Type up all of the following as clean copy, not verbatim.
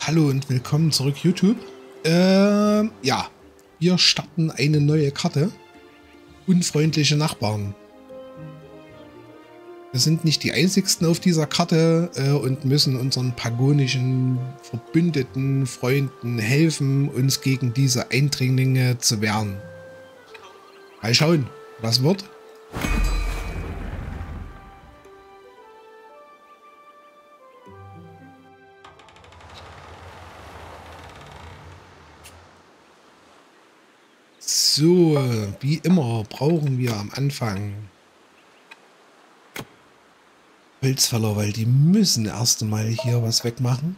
Hallo und willkommen zurück, YouTube. Ja, wir starten eine neue Karte. Unfreundliche Nachbarn. Wir sind nicht die einzigsten auf dieser Karte und müssen unseren pagonischen verbündeten Freunden helfen, uns gegen diese Eindringlinge zu wehren. Mal schauen, was wird. So, wie immer brauchen wir am Anfang Holzfäller, weil die müssen erst einmal hier was wegmachen.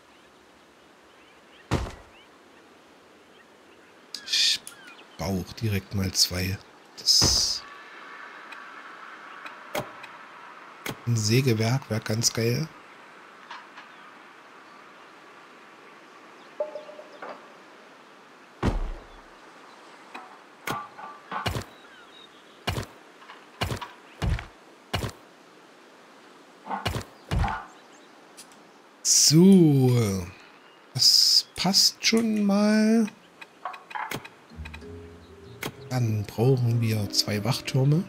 Ich baue auch direkt mal zwei. Ein Sägewerk wäre ganz geil. So, das passt schon mal. Dann brauchen wir zwei Wachtürme.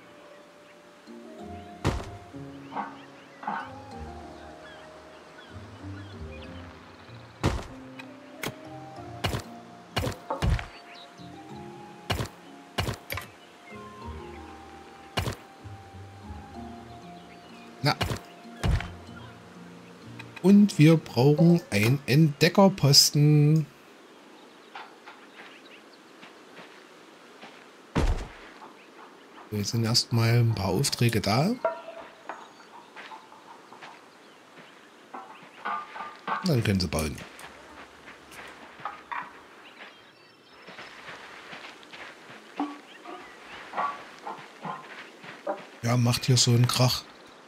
Na. Und wir brauchen einen Entdeckerposten. Jetzt sind erstmal ein paar Aufträge da. Dann können sie bauen. Ja, macht hier so einen Krach.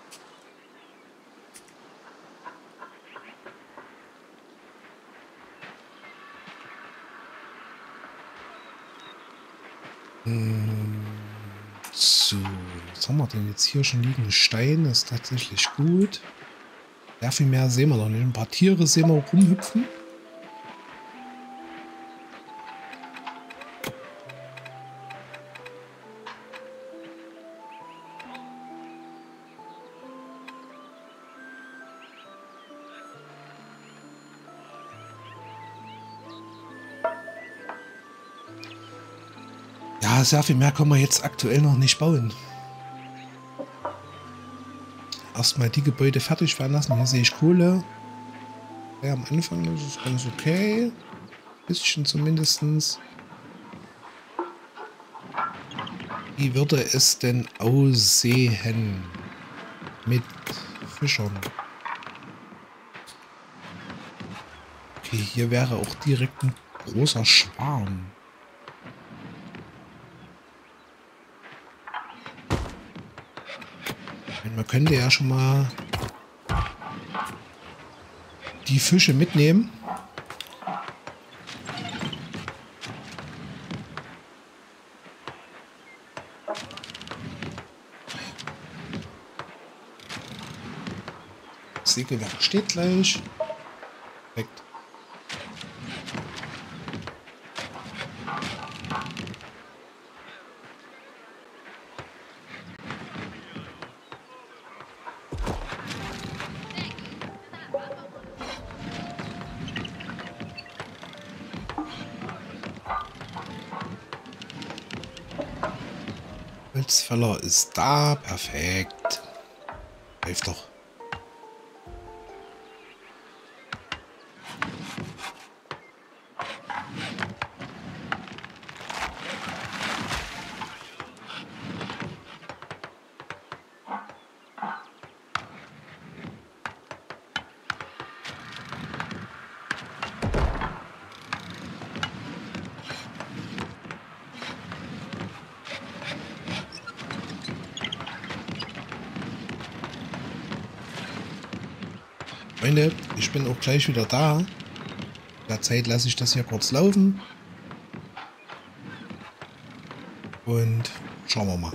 So, was haben wir denn jetzt hier schon liegen? Stein ist tatsächlich gut. Ja, viel mehr sehen wir noch nicht. Ein paar Tiere sehen wir rumhüpfen. Ja, sehr viel mehr können wir jetzt aktuell noch nicht bauen. Erstmal die Gebäude fertig werden lassen. Hier sehe ich Kohle. Ja, am Anfang ist es ganz okay. Bisschen zumindest. Wie würde es denn aussehen mit Fischern? Okay, hier wäre auch direkt ein großer Schwarm. Man könnte ja schon mal die Fische mitnehmen. Das Sägewerk steht gleich. Perfekt. Holzfäller ist da. Perfekt. Läuft doch. Freunde, ich bin auch gleich wieder da. In der Zeit lasse ich das hier kurz laufen. Und schauen wir mal.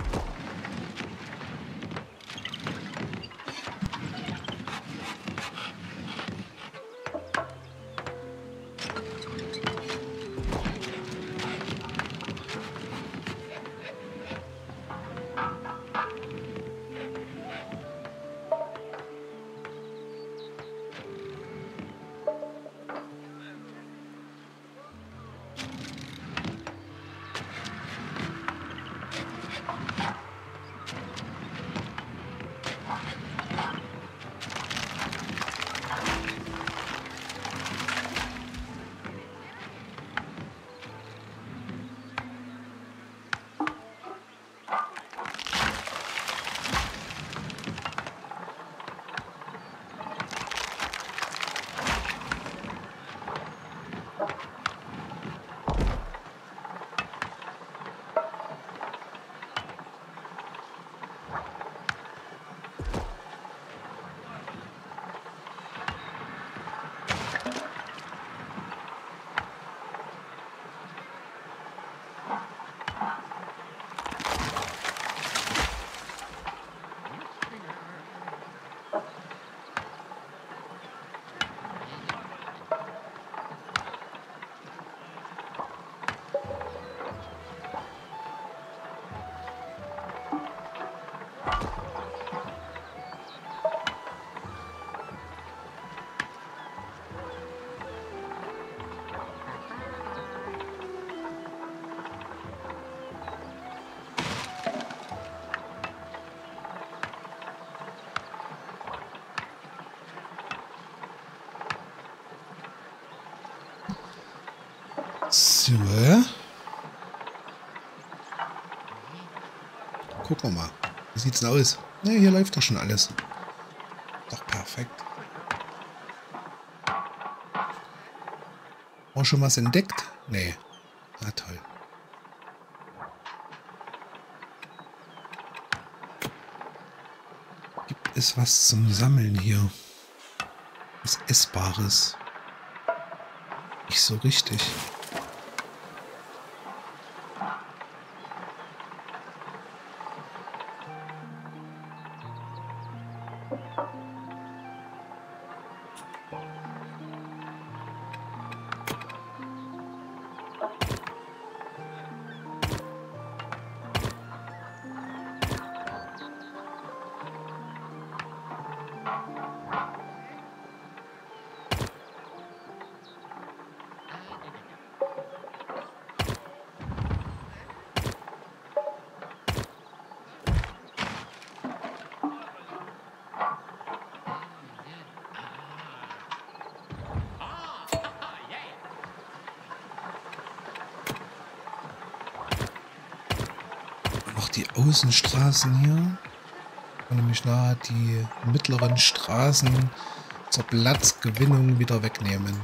So. Gucken wir mal. Wie sieht's denn aus? Na, hier läuft doch schon alles. Doch perfekt. Auch schon was entdeckt? Nee. Na toll. Gibt es was zum Sammeln hier? Was Essbares? Nicht so richtig. Die Außenstraßen hier, nämlich nahe die mittleren Straßen zur Platzgewinnung wieder wegnehmen.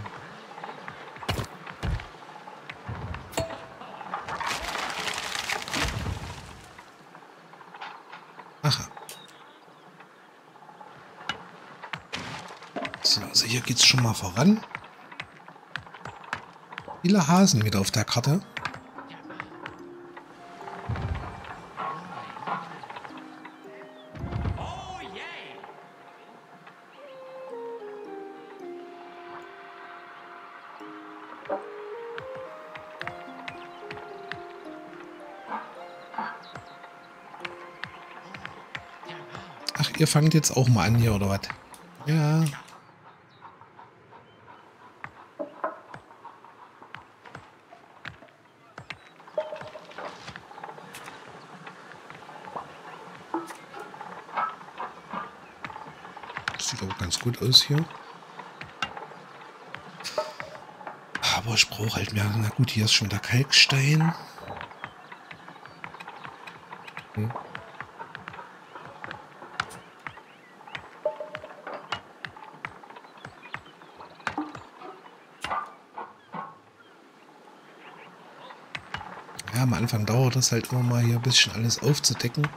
Aha. So, also hier geht es schon mal voran. Viele Hasen wieder auf der Karte. Ach, ihr fangt jetzt auch mal an hier, oder was? Ja. Das sieht aber ganz gut aus hier. Aber ich brauche halt mehr. Na gut, hier ist schon der Kalkstein. Hm. Ja, am Anfang dauert das halt immer mal hier ein bisschen alles aufzudecken.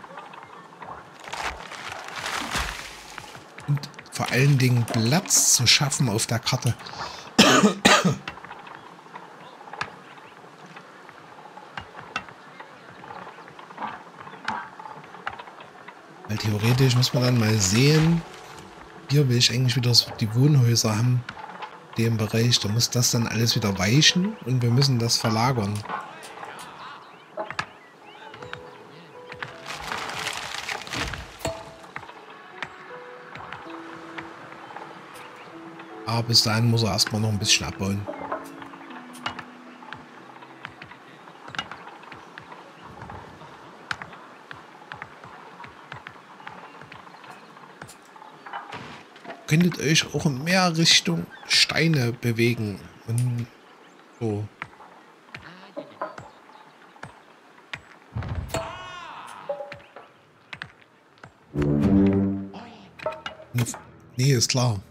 Und vor allen Dingen Platz zu schaffen auf der Karte. Weil theoretisch muss man dann mal sehen, hier will ich eigentlich wieder so die Wohnhäuser haben, dem Bereich, da muss das dann alles wieder weichen und wir müssen das verlagern. Aber bis dahin muss er erstmal noch ein bisschen abbauen. Könntet euch auch in mehr Richtung Steine bewegen und so. Nee, ist klar.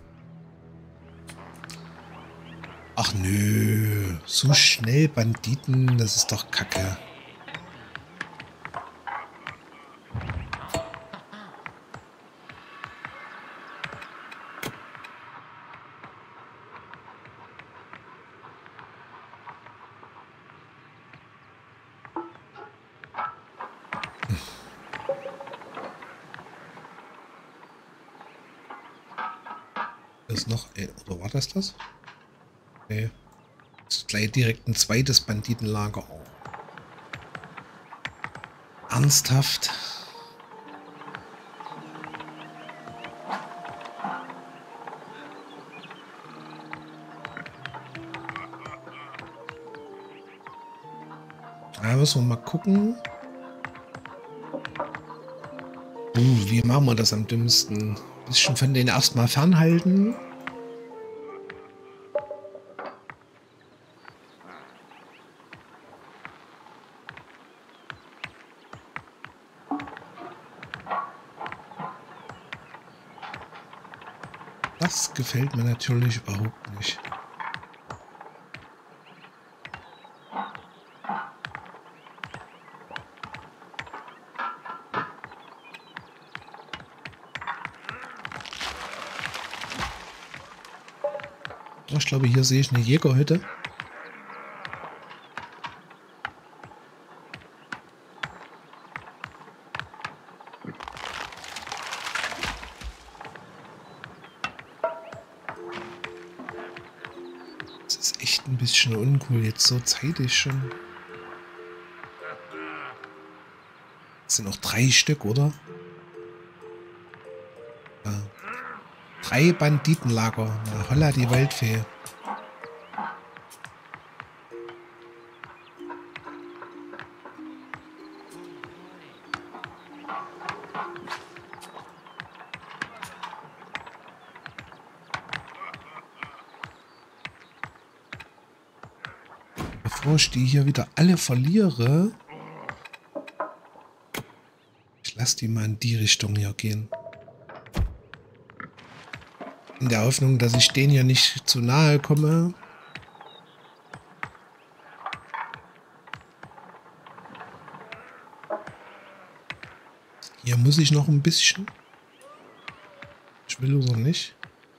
Ach nö, so schnell Banditen, das ist doch Kacke. Ist noch, oder war das? Nee. Ist gleich direkt ein zweites Banditenlager. Oh. Ernsthaft? Da müssen wir mal gucken. Wie machen wir das am dümmsten? Bisschen von denen erstmal fernhalten. Das gefällt mir natürlich überhaupt nicht. Ich glaube, hier sehe ich eine Jägerhütte. Das ist echt ein bisschen uncool, jetzt so zeitig schon. Das sind noch 3 Stück, oder? Ja. 3 Banditenlager. Na, holla die Waldfee. Bevor ich die hier wieder alle verliere, ich lasse die mal in die Richtung hier gehen. In der Hoffnung, dass ich denen ja nicht zu nahe komme. Hier muss ich noch ein bisschen. Ich will oder nicht.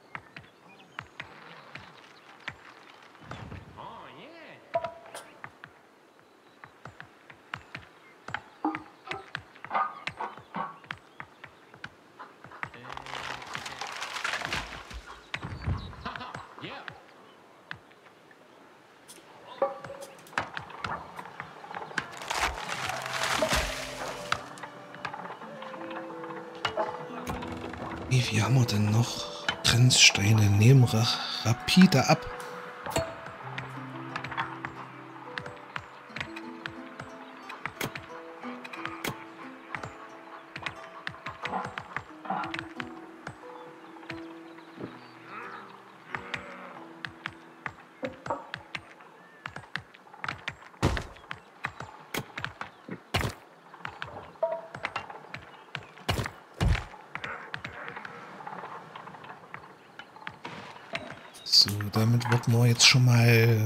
Wie viel haben wir denn noch? Grenzsteine nehmen rapide ab. So, damit wird man jetzt schon mal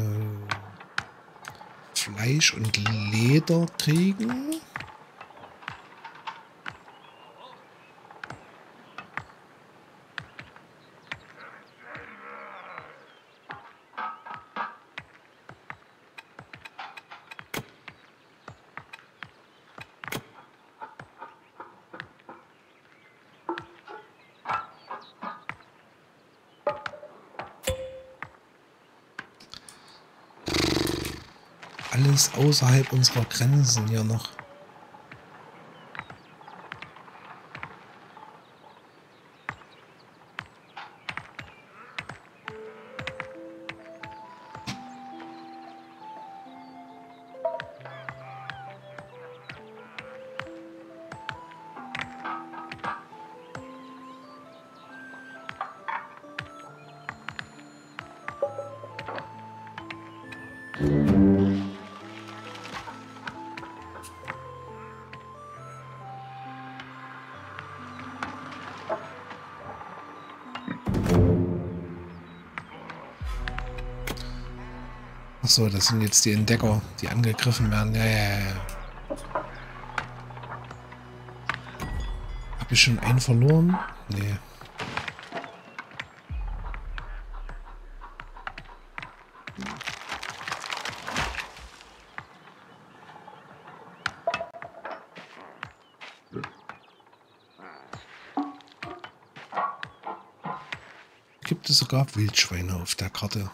Fleisch und Leder kriegen. Alles außerhalb unserer Grenzen hier noch. Achso, das sind jetzt die Entdecker, die angegriffen werden. Ja, ja, ja. Habe ich schon einen verloren? Nee. Gibt es sogar Wildschweine auf der Karte.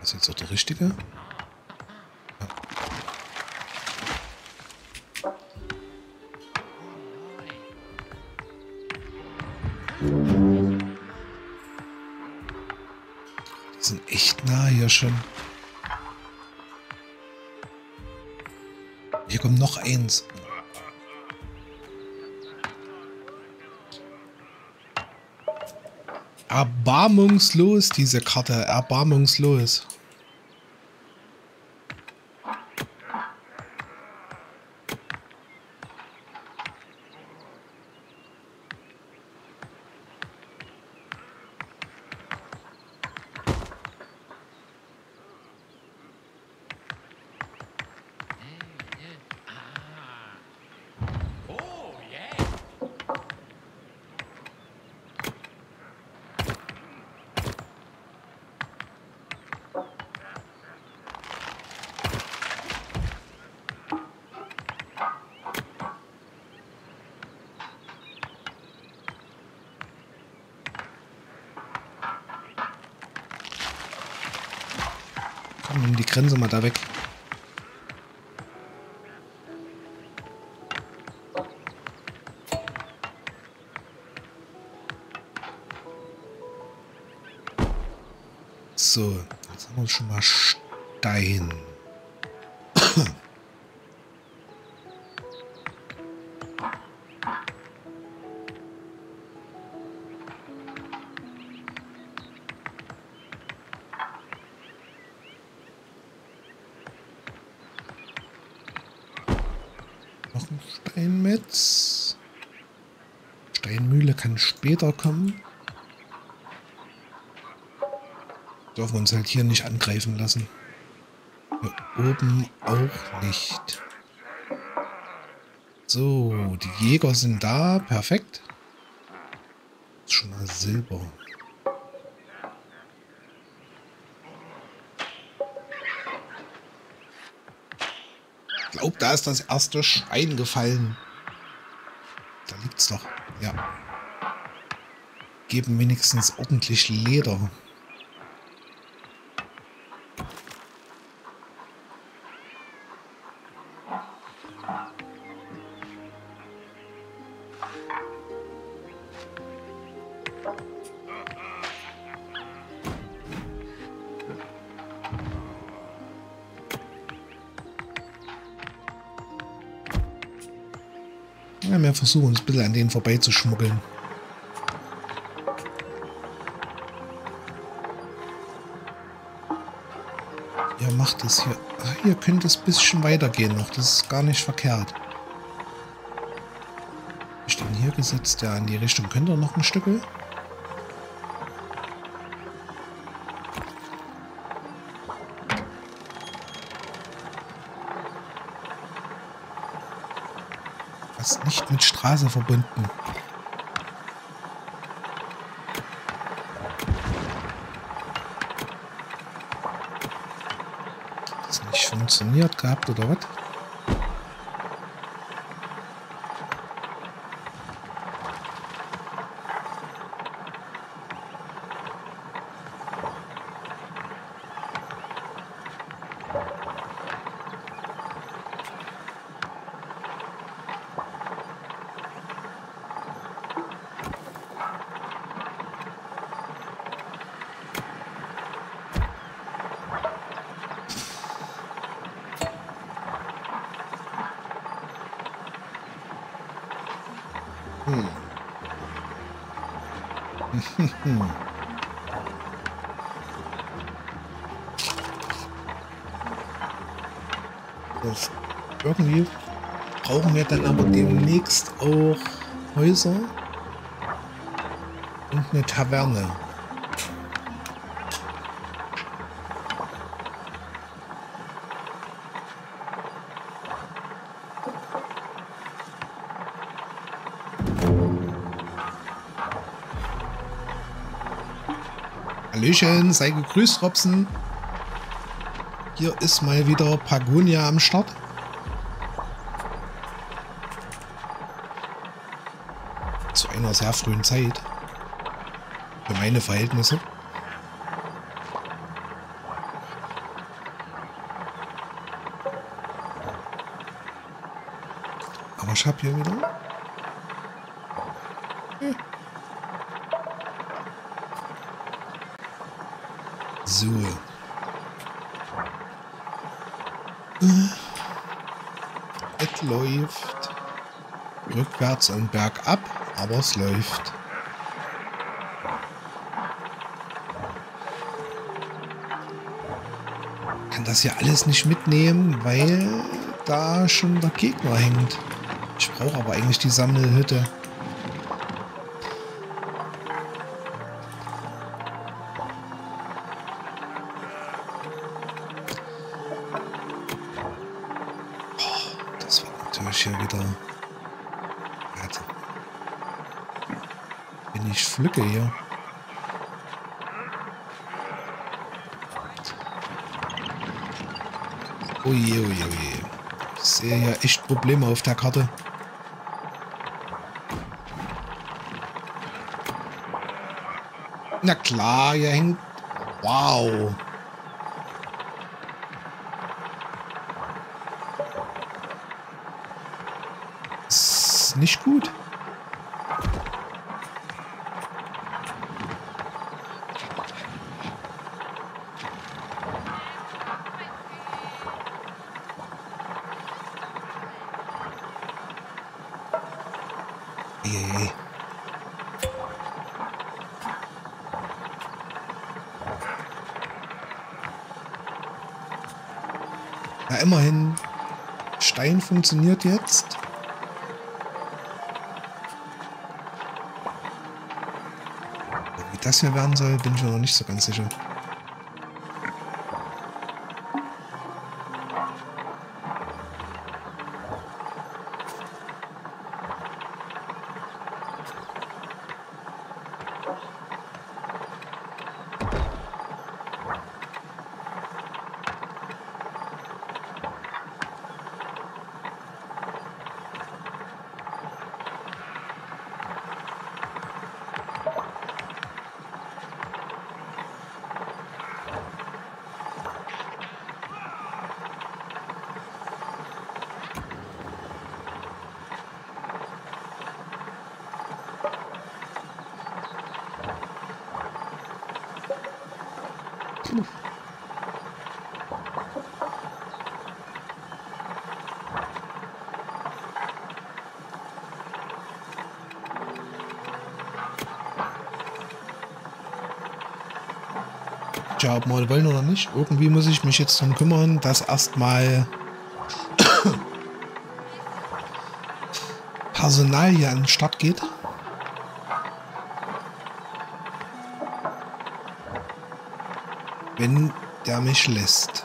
Ist jetzt auch der richtige? Ja. Die sind echt nah hier schon. Hier kommt noch eins. Erbarmungslos, diese Karte. Erbarmungslos. Komm, nimm die Grenze mal da weg. So, jetzt haben wir schon mal Stein. Noch ein Steinmetz. Steinmühle kann später kommen. Dürfen wir uns halt hier nicht angreifen lassen. Hier oben auch nicht. So, die Jäger sind da. Perfekt. Das ist schon mal Silber. Ich glaube, da ist das erste Schwein gefallen. Da liegt's doch. Ja. Geben wenigstens ordentlich Leder. Ja, wir versuchen uns ein bisschen an denen vorbeizuschmuggeln. Ja, macht es hier. Ah, hier könnte es ein bisschen weitergehen noch. Das ist gar nicht verkehrt. Wir stehen hier gesetzt. Ja, in die Richtung könnt ihr noch ein Stück. Das ist nicht mit Straße verbunden. Das nicht funktioniert gehabt oder was? Das irgendwie brauchen wir dann aber demnächst auch Häuser und eine Taverne. Hallöchen, sei gegrüßt, Robson. Hier ist mal wieder Pagonia am Start. Zu einer sehr frühen Zeit. Für meine Verhältnisse. Aber ich habe hier wieder... So. Es läuft. Rückwärts und bergab, aber es läuft. Kann das hier alles nicht mitnehmen, weil da schon der Gegner hängt. Ich brauche aber eigentlich die Sammelhütte. Das wird natürlich hier wieder... Warte. Wenn ich pflücke hier. Oje, oje, oje. Ich sehe ja echt Probleme auf der Karte. Na klar, hier hängt... Wow. Ist nicht gut. Hey. Na, immerhin. Stein funktioniert jetzt. Wie das hier werden soll, bin ich mir noch nicht so ganz sicher. Ja, ob wir wollen oder nicht. Irgendwie muss ich mich jetzt darum kümmern, dass erstmal Personal hier an den Start geht. Wenn der mich lässt.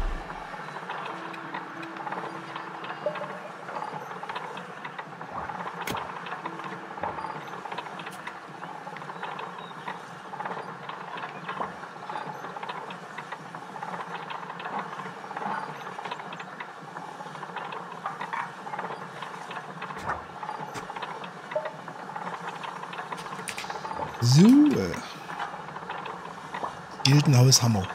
So. Gildenhaus Hammer.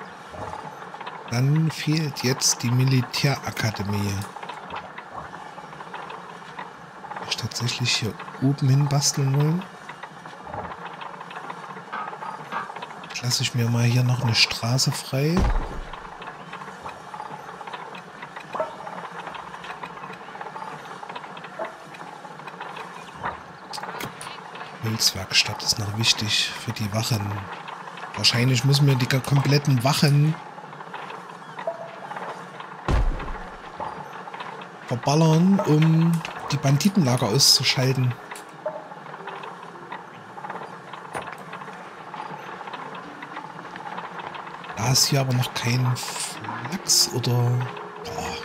Dann fehlt jetzt die Militärakademie. Ich tatsächlich hier oben hin basteln wollen. Lasse ich mir mal hier noch eine Straße frei. Holzwerkstatt ist noch wichtig für die Wachen. Wahrscheinlich müssen wir die kompletten Wachen verballern, um die Banditenlager auszuschalten. Da ist hier aber noch kein Flachs oder... Boah.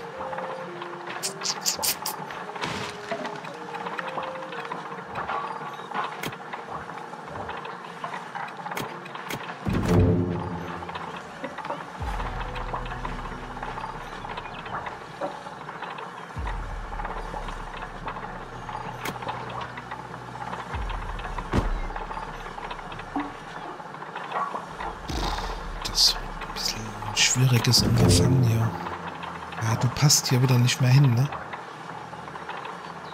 Schwieriges Unterfangen hier. Ja, du passt hier wieder nicht mehr hin, ne?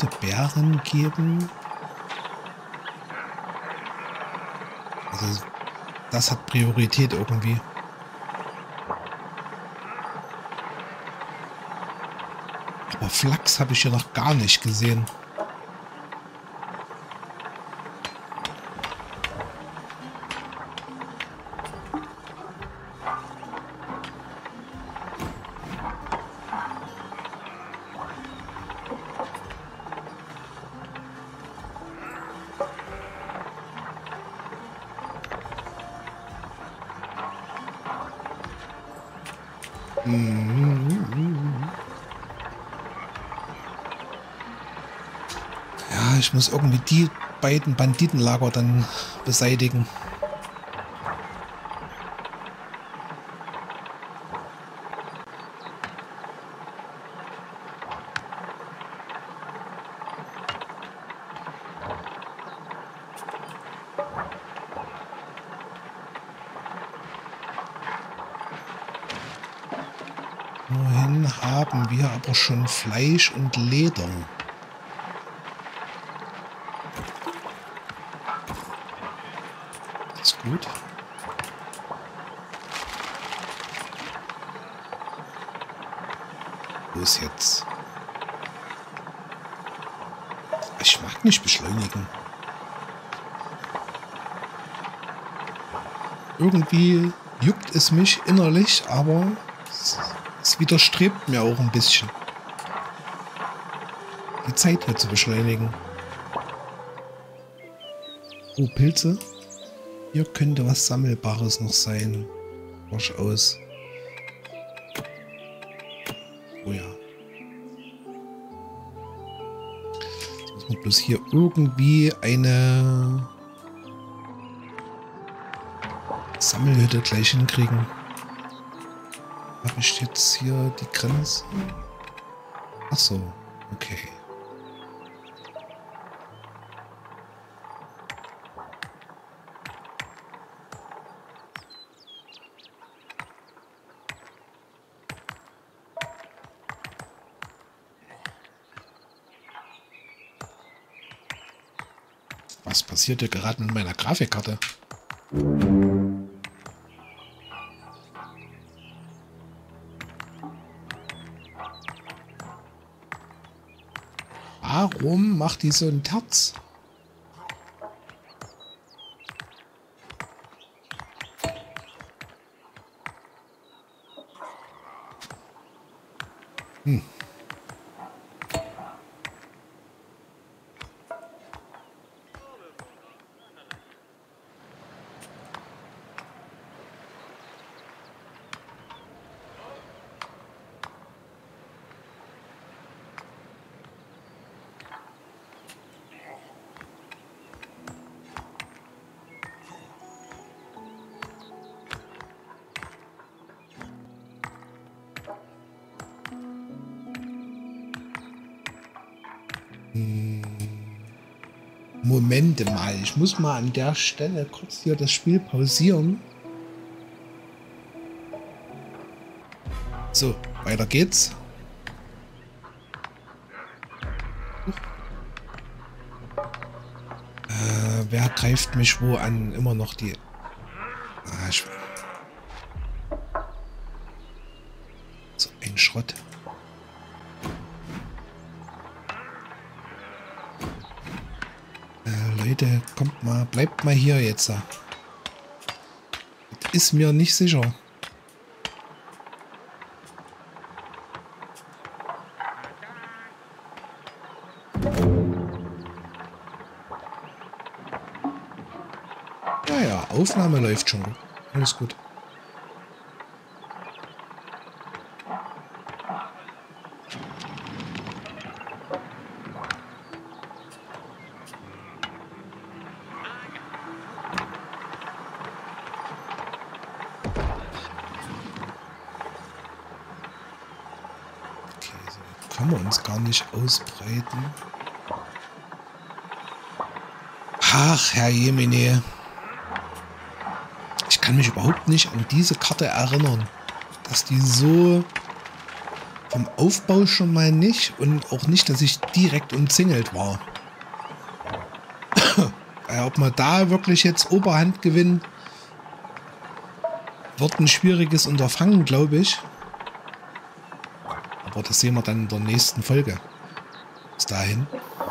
rote Beeren geben. Also das hat Priorität irgendwie. Aber Flachs habe ich hier noch gar nicht gesehen. Ja, ich muss irgendwie die beiden Banditenlager dann beseitigen. Immerhin haben wir aber schon Fleisch und Leder. Das ist gut. Wo ist jetzt? Ich mag nicht beschleunigen. Irgendwie juckt es mich innerlich, aber es widerstrebt mir auch ein bisschen, die Zeit hier zu beschleunigen. Oh, Pilze. Hier könnte was Sammelbares noch sein. Wasch aus. Oh ja. Jetzt muss man bloß hier irgendwie eine Sammelhütte gleich hinkriegen. Habe ich jetzt hier die Grenze? Ach so, okay. Was passiert hier gerade mit meiner Grafikkarte? Warum macht die so ein Terz? Momente mal, ich muss mal an der Stelle kurz hier das Spiel pausieren. So, weiter geht's. Wer greift mich wo an? Immer noch die... so ein Schrott. Leute, kommt mal, bleibt mal hier jetzt. Das ist mir nicht sicher. Ja, Aufnahme läuft schon. Alles gut. Können wir uns gar nicht ausbreiten. Ach, Herr Jemine. Ich kann mich überhaupt nicht an diese Karte erinnern, dass die so Vom Aufbau schon mal nicht und auch nicht, dass ich direkt umzingelt war. Ob man da wirklich jetzt Oberhand gewinnt, wird ein schwieriges Unterfangen, glaube ich. Aber das sehen wir dann in der nächsten Folge. Bis dahin.